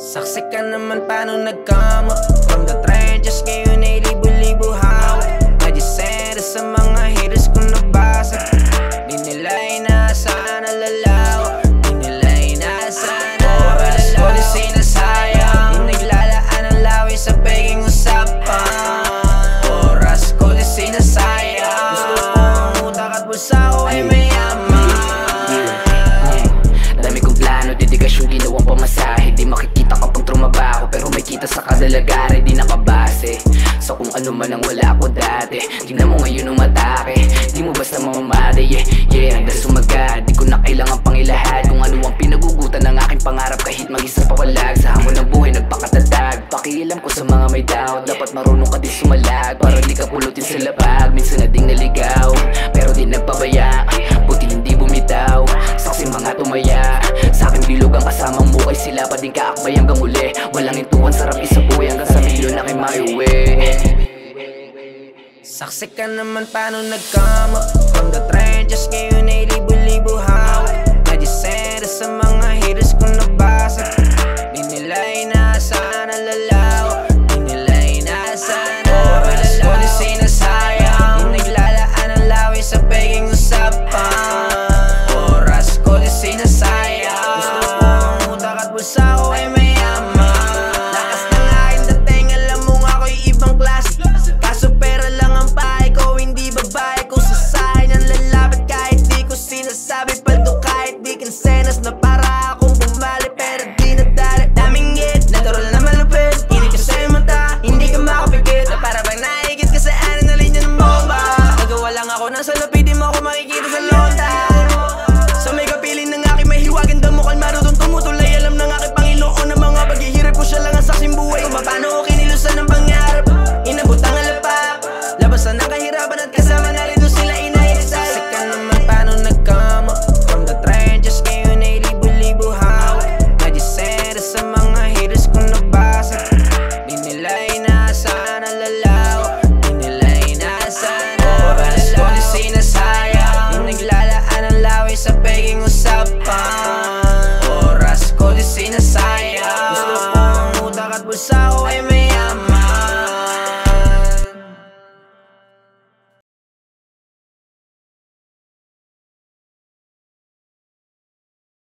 Saksi ka naman paano nagkamot. From the trenches ngayon ay libo-libo hawak. Nadisera sa mga haters kung nabasa. Di nila inaasahan na lalawak. Di nila inaasahan na oras ko di sinasayang. Di naglalaan ang lawi sa peking usapan. Oras ko di sinasayang. Gusto kong utak at bulsa ko ay mayaman. Dami kong plano, dedikasyon, ginawang pamasahe. Di makikita kapag trumabaho, pero may kita sa kadalagari. Di nakabase sa kung ano man ang wala ko dati. Tingnan mo ngayon umatake, di mo basta mamamade. Yeah, hanggang sumaga, di ko na kailangan pang ilahad kung ano ang pinagugutan ng aking pangarap. Kahit mag-isa pa walag, sa hamon ng buhay nagpakatatag. Pakialam ko sa mga may doubt, dapat marunong ka din sumalag para di ka pulutin sa labag. Minsan na ding naligaw, pero di nagpabaya. Buti hindi bumitaw, saksi mga tumaya. Sa aking bilog ang kasamang mukay, sila pa din kaakbay hanggang uli. Walang intuan, sarap isabuhay hanggang sa milyon na kay maiuwi. Saksi ka naman paano nagkamot. From the trenches ngayon ay libo-libo hawak. Nadisera sa mga haters kung nabasa.